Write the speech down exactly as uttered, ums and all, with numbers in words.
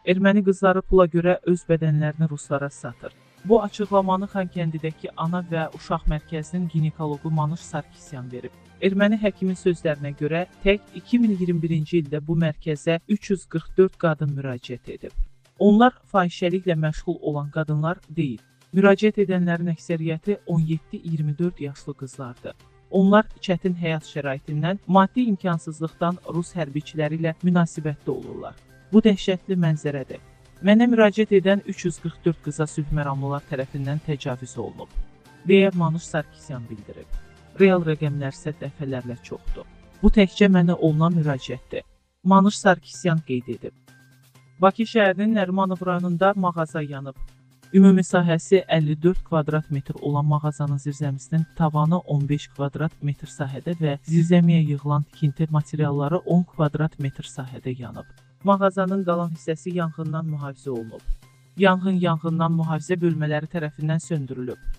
Erməni qızları pula görə öz bədənlərini ruslara satır. Bu açıqlamanı Xankəndidəki ana və uşaq mərkəzinin ginekoloqu Manuş Sarkisyan verib. Erməni həkimin sözlərinə görə tək iki min iyirmi birinci ildə bu mərkəzə üç yüz qırx dörd qadın müraciət edib. Onlar fahişəliklə məşğul olan qadınlar deyil. Müraciət edənlərin əksəriyyəti on yeddi iyirmi dörd yaşlı qızlardır. Onlar çətin həyat şəraitindən, maddi imkansızlıqdan Rus hərbiçiləri ilə münasibətdə olurlar. Bu dəhşətli mənzərədir. Mənə müraciət edən üç yüz qırx dörd qıza sülh məramlılar tərəfindən təcavüz olunub, deyə Manuş Sarkisyan bildirib. Real rəqəmlər isə dəfələrlə çoxdur. Bu təkcə mənə olunan müraciətdir. Manuş Sarkisyan qeyd edib. Bakı şəhərinin Nərimanov rayonunda mağaza yanıb. Ümumi sahəsi əlli dörd kvadrat metr olan mağazanın zirzəmisinin tavanı on beş kvadrat metr sahədə və zirzəmiyə yığılan tikinti materialları on kvadrat metr sahədə yanıb. Mağazanın qalan hissəsi yanğından mühafizə olunub. Yanğın yanğından mühafizə bölmələri tərəfindən söndürülüb.